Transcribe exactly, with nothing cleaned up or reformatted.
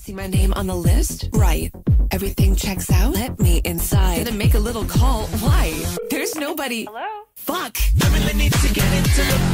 See my name on the list? Right. Everything checks out? Let me inside. Gonna make a little call. Why? There's nobody. Hello? Fuck. I really need to get into the